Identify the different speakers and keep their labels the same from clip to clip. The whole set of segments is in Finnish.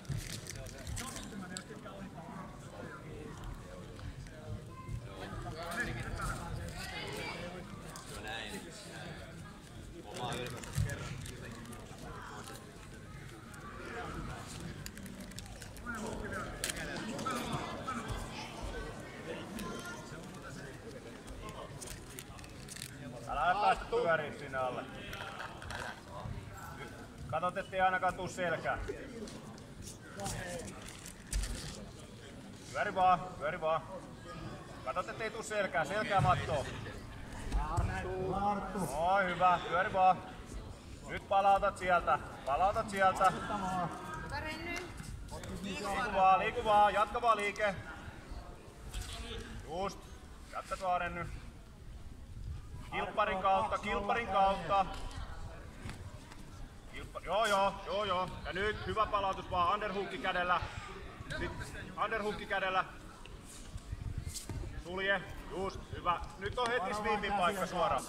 Speaker 1: Älä päästä pyöriin sinne alle. Katot, ettei ainakaan tuu selkään. Pyöri vaan. Katot, ettei tuu selkään. Selkää mattoon. Oi, hyvä. Pyöri vaan. Nyt palautat sieltä. Liiku vaan. Jatka vaan liike. Just. Jatka vaan, Renny. Kilpparin kautta. Joo. Ja nyt hyvä palautus vaan underhookki kädellä. Underhookki kädellä. Sulje. Just. Hyvä. Nyt on heti sweepin paikka suoraan.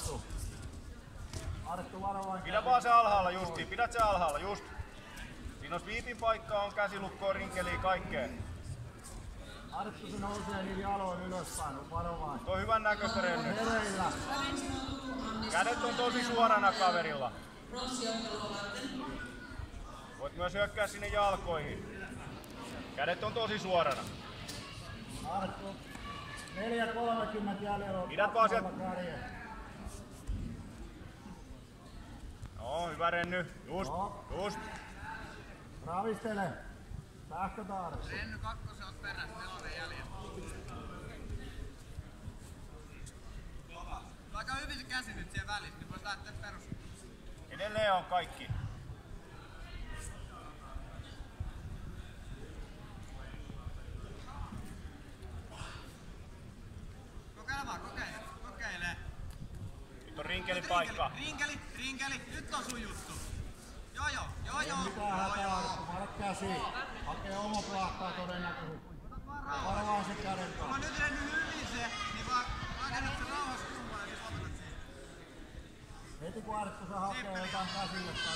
Speaker 1: Pidä vaan se alhaalla justiin. Pidät se alhaalla just. Siinä on sweepin paikka, on käsilukkoa, rinkeliä, kaikkea.
Speaker 2: Arttu se nousee niin jaloin ylöspäin, varovain.
Speaker 1: Tuo on hyvän näköistä, Renny. Kädet on tosi suorana kaverilla. Voit myös hyökkää sinne jalkoihin. Kädet on tosi suorana.
Speaker 2: Arttu, 4.30 jäljellä.
Speaker 1: Pidät vaan sieltä. No, hyvä Renny. Just.
Speaker 2: Ravistele. Sähkötaarassa.
Speaker 3: Renny kakkosen on perässä, 4 jäljellä. Aika hyvin se käsi nyt siellä välissä, niin voisi lähteä perus.
Speaker 1: Edelleen on kaikki.
Speaker 3: Kokeile.
Speaker 1: Nyt on rinkelin paikka.
Speaker 3: Rinkeli. Nyt on sun juttu. Joo.
Speaker 2: Mitään hätää, varat käsi. Hakee oma plahtaa todennäköisesti. Varovaan se käden kanssa.
Speaker 3: Mä nyt Renny hyvin se, niin vaan rakennat sen rauhassa kulmaan ja siis otat siihen.
Speaker 2: Heti kun Arttu se hakee jotain käsille tai...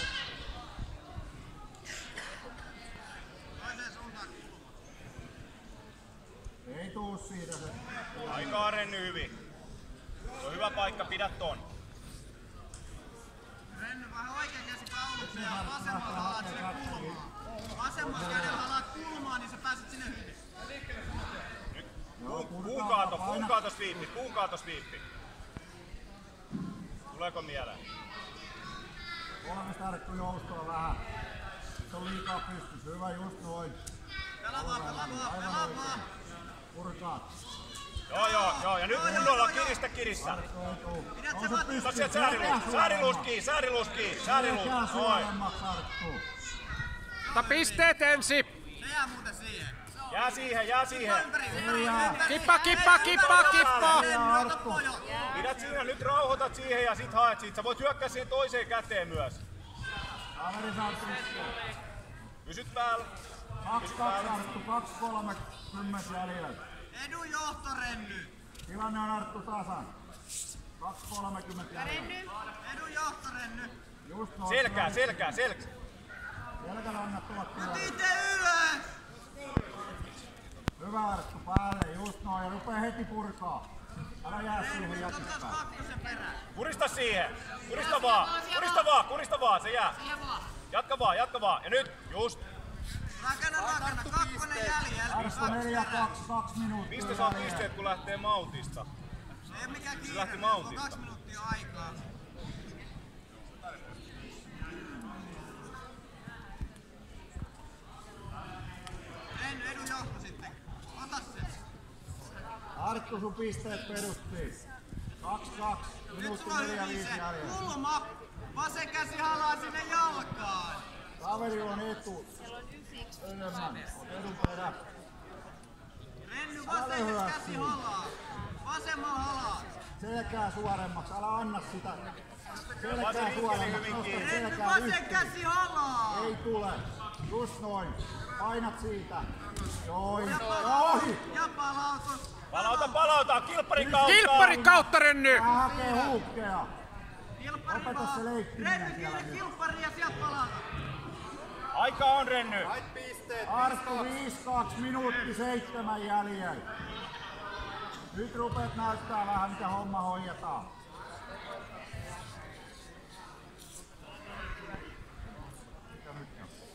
Speaker 3: Toiseen suuntaan kulmaan.
Speaker 2: Ei tuu siitä se.
Speaker 1: Aikaa Renny hyvin. Se on hyvä paikka, pidä ton.
Speaker 3: Renny vähän oikein käsi kaulukseen ja vasemmalla halat sinne kulmaan. Vasemmalla kädellä halat kulmaan, niin sä pääset sinne hyvin.
Speaker 1: Nyt puunkaato sweepi. Tuleeko mieleen?
Speaker 2: Kolmesta Arttu joustoa vähän. Se on liikaa pystyssä. Hyvä just noin.
Speaker 3: Pelaa vaan.
Speaker 2: Purkaa.
Speaker 1: Joo. Ja nyt kunnolla kirissä.
Speaker 3: Pidät se vattu.
Speaker 1: Ota sieltä sääriluus kiinni. Noin.
Speaker 4: Ota pisteet ensin.
Speaker 3: Se jää muuten siihen.
Speaker 1: Jää siihen.
Speaker 4: Kippa.
Speaker 1: Pidät siinä, nyt rauhoitat siihen ja sit haet siitä. Sä voit hyökkää siihen toiseen käteen myös.
Speaker 2: Kaveri saa pisteen.
Speaker 1: Pysyt päällä.
Speaker 2: 2-2 Arttu, 2.30 jäljellä.
Speaker 3: Edun johto, Renny.
Speaker 2: Tilanne on Arttu tasan. 2.30 jäljellä.
Speaker 3: Edun johto, Renny.
Speaker 2: Just noin.
Speaker 1: Selkää.
Speaker 2: Selkärannat tuot
Speaker 3: Nyt
Speaker 2: tulee.
Speaker 3: itse ylös.
Speaker 2: Hyvä Arttu, päälle. Just noin. Ja rupee heti purkaa. Älä jää siihen jätispään.
Speaker 3: Kakkosen perään.
Speaker 1: Kurista siihen. Kurista vaan. Se jää. Jatka vaan. Ja nyt. Just.
Speaker 3: Rakenna. Kakkonen jäljellä.
Speaker 2: Arttu 4-2, 2 minuuttia.
Speaker 1: Mistä saa pisteet kun lähtee mautista?
Speaker 3: Ei mikään kiire.
Speaker 1: lähti mountista.
Speaker 3: 2 minuuttia aikaa. Edun johto sitten. Ota se.
Speaker 2: Arttu, sun pisteet perustiin. 2-2,
Speaker 3: Nyt
Speaker 2: minuutti
Speaker 3: sulla on
Speaker 2: 4-5
Speaker 3: hyvin se
Speaker 2: jäljellä.
Speaker 3: kulma. Vasen käsi halaa sinne jalkaan.
Speaker 2: Kaveri on etu. Enemmän. On edun perä.
Speaker 3: Renny vasen käsi halaa. Vasemmalla halaa.
Speaker 2: Selkää suoremmaksi. Älä anna sitä. Selkää
Speaker 1: Vasen
Speaker 2: suoremmaksi.
Speaker 1: hyvin
Speaker 2: Nosta
Speaker 1: kiinni.
Speaker 3: Renny
Speaker 2: selkää
Speaker 3: vasen
Speaker 2: yhteen.
Speaker 3: käsi halaa.
Speaker 2: Ei tule. Just noin. Painat siitä. Noin.
Speaker 3: Ja palautus.
Speaker 1: Palauta.
Speaker 4: Kilpparin kautta, Renny!
Speaker 2: Hän hakee huukkea.
Speaker 3: Kilppari
Speaker 2: Opeta se
Speaker 3: vaan.
Speaker 2: leikkiminen
Speaker 3: Renny
Speaker 2: siellä
Speaker 3: kiinni
Speaker 2: nyt.
Speaker 3: kilppari ja sieltä palauta.
Speaker 1: Aika on, Renny.
Speaker 2: Arttu 5-2, minuutti 7 jäljellä. Nyt rupeat näyttää vähän mitä homma hoidetaan. Mitä nyt on?